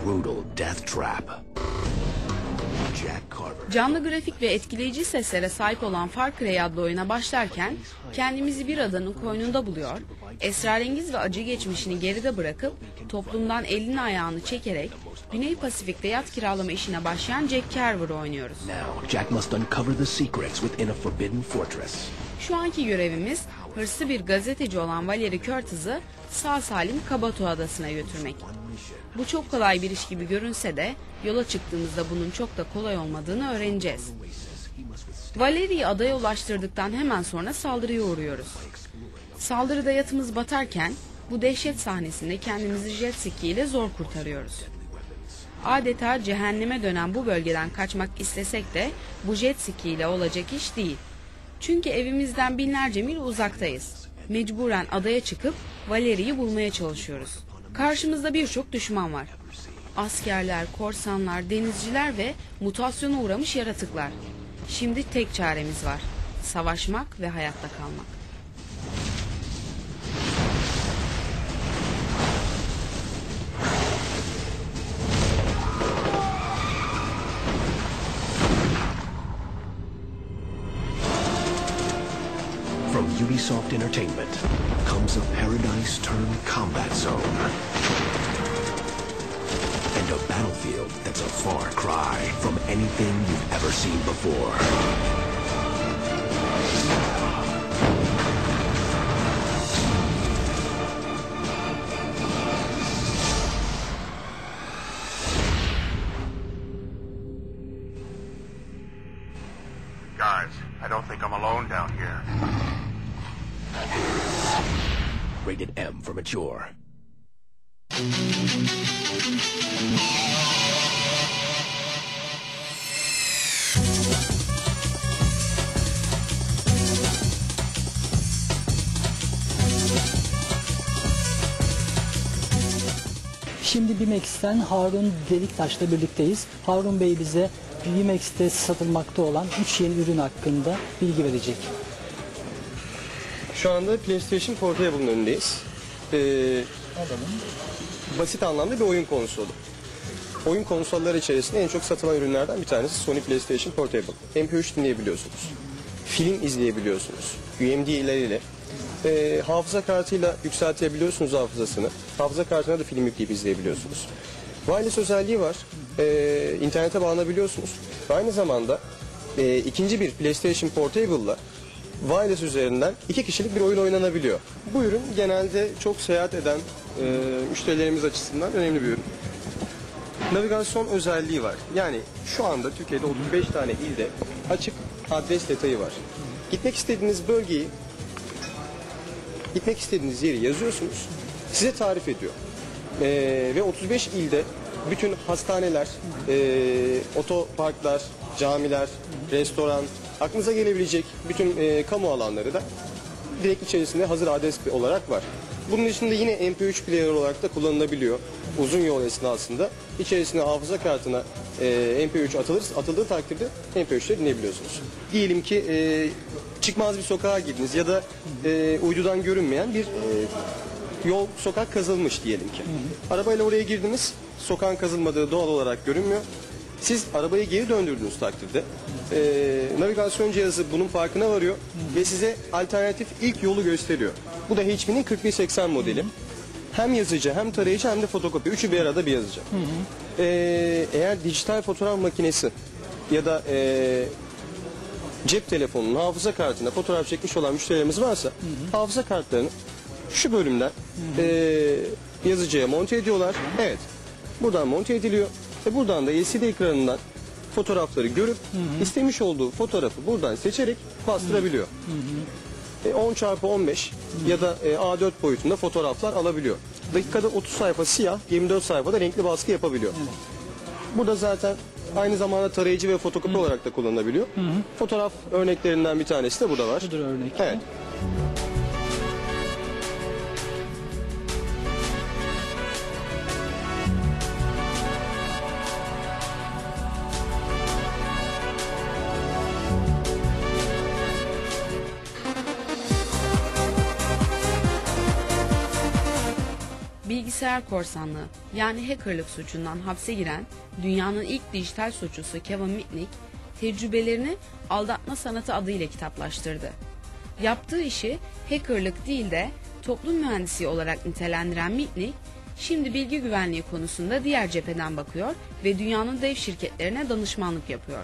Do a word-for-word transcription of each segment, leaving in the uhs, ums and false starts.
brutal death trap. Jack Carver. Canlı grafik ve etkileyici seslere sahip olan Far Cry adlı oyuna başlarken kendimizi bir adanın koynunda buluyor, esrarengiz ve acı geçmişini geride bırakıp toplumdan elini ayağını çekerek Güney Pasifik'te yat kiralama işine başlayan Jack Carver'ı oynuyoruz. Now, Jack must uncover the secrets within a forbidden fortress. Şu anki görevimiz hırslı bir gazeteci olan Valerie Curtis'ı sağ salim Kabato Adası'na götürmek. Bu çok kolay bir iş gibi görünse de yola çıktığımızda bunun çok da kolay olmadığını öğreneceğiz. Valerie'yi adaya ulaştırdıktan hemen sonra saldırıya uğruyoruz. Saldırıda yatımız batarken bu dehşet sahnesinde kendimizi jet ski ile zor kurtarıyoruz. Adeta cehenneme dönen bu bölgeden kaçmak istesek de bu jet ski ile olacak iş değil. Çünkü evimizden binlerce mil uzaktayız. Mecburen adaya çıkıp Valerie'yi bulmaya çalışıyoruz. Karşımızda birçok düşman var. Askerler, korsanlar, denizciler ve mutasyona uğramış yaratıklar. Şimdi tek çaremiz var. Savaşmak ve hayatta kalmak. From Ubisoft Entertainment comes a paradise-turned combat zone. And a battlefield that's a far cry from anything you've ever seen before. Guys, I don't think I'm alone down here. Rated M for mature. Şimdi BİMEX'ten Harun Deliktaş'la birlikteyiz. Harun Bey bize BİMEX'te satılmakta olan üç yeni ürün hakkında bilgi verecek. Şu anda PlayStation Portable'ın önündeyiz. Ee, basit anlamda bir oyun konsolu. Oyun konsolları içerisinde en çok satılan ürünlerden bir tanesi Sony PlayStation Portable. M P üç dinleyebiliyorsunuz. Film izleyebiliyorsunuz. U M D ileriyle. Ee, hafıza kartıyla yükseltebiliyorsunuz hafızasını. Hafıza kartına da film yükleyip izleyebiliyorsunuz. Wireless özelliği var. Ee, internete bağlanabiliyorsunuz. Ve aynı zamanda e, ikinci bir PlayStation Portable'la wireless üzerinden iki kişilik bir oyun oynanabiliyor. Bu ürün genelde çok seyahat eden e, müşterilerimiz açısından önemli bir ürün. Navigasyon özelliği var. Yani şu anda Türkiye'de otuz beş tane ilde açık adres detayı var. Gitmek istediğiniz bölgeyi, gitmek istediğiniz yeri yazıyorsunuz. Size tarif ediyor. E, ve otuz beş ilde bütün hastaneler, e, otoparklar, camiler, restoran, aklınıza gelebilecek bütün e, kamu alanları da direkt içerisinde hazır adres olarak var. Bunun dışında yine M P üç player olarak da kullanılabiliyor. Uzun yol esnasında içerisine hafıza kartına e, M P üç atılır, atıldığı takdirde M P üçleri dinleyebiliyorsunuz. Diyelim ki e, çıkmaz bir sokağa girdiniz ya da e, uydudan görünmeyen bir e, yol, sokak kazılmış diyelim ki. Arabayla oraya girdiniz, sokağın kazılmadığı doğal olarak görünmüyor. Siz arabayı geri döndürdüğünüz takdirde e, navigasyon cihazı bunun farkına varıyor ve size alternatif ilk yolu gösteriyor. Bu da H P'nin kırk bir seksen modeli. Hem yazıcı hem tarayıcı hem de fotokopi. Üçü bir arada bir yazıcı. Hı hı. E, eğer dijital fotoğraf makinesi ya da e, cep telefonunun hafıza kartına fotoğraf çekmiş olan müşterilerimiz varsa hı hı. hafıza kartlarını şu bölümden hı hı. E, yazıcıya monte ediyorlar. Evet. Buradan monte ediliyor. Ve buradan da L C D ekranından fotoğrafları görüp hı hı. istemiş olduğu fotoğrafı buradan seçerek bastırabiliyor. Hı hı. E, on çarpı on beş hı hı. ya da e, A dört boyutunda fotoğraflar alabiliyor. Dakikada otuz sayfa siyah, yirmi dört sayfada renkli baskı yapabiliyor. Hı. Burada zaten aynı zamanda tarayıcı ve fotokopi hı. olarak da kullanılabiliyor. Hı hı. Fotoğraf örneklerinden bir tanesi de burada var. Budur örnek. Evet. bilgisayar korsanlığı yani hackerlık suçundan hapse giren dünyanın ilk dijital suçlusu Kevin Mitnick, tecrübelerini aldatma sanatı adıyla kitaplaştırdı. Yaptığı işi hackerlık değil de toplum mühendisi olarak nitelendiren Mitnick, şimdi bilgi güvenliği konusunda diğer cepheden bakıyor ve dünyanın dev şirketlerine danışmanlık yapıyor.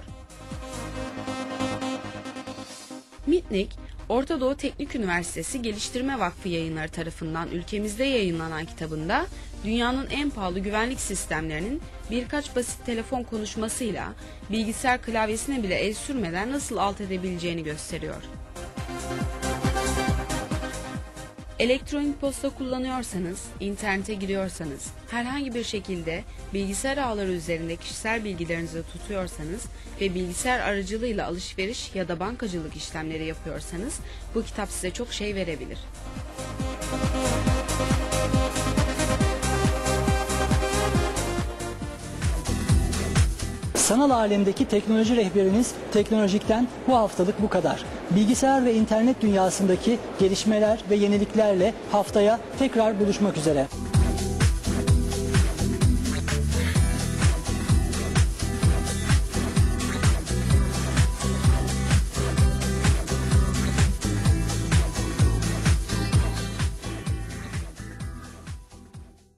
Mitnick, Orta Doğu Teknik Üniversitesi Geliştirme Vakfı Yayınları tarafından ülkemizde yayınlanan kitabında dünyanın en pahalı güvenlik sistemlerinin birkaç basit telefon konuşmasıyla bilgisayar klavyesine bile el sürmeden nasıl alt edebileceğini gösteriyor. Elektronik posta kullanıyorsanız, internete giriyorsanız, herhangi bir şekilde bilgisayar ağları üzerinde kişisel bilgilerinizi tutuyorsanız ve bilgisayar aracılığıyla alışveriş ya da bankacılık işlemleri yapıyorsanız bu kitap size çok şey verebilir. Sanal alemdeki teknoloji rehberiniz Teknolojik'ten bu haftalık bu kadar. Bilgisayar ve internet dünyasındaki gelişmeler ve yeniliklerle haftaya tekrar buluşmak üzere.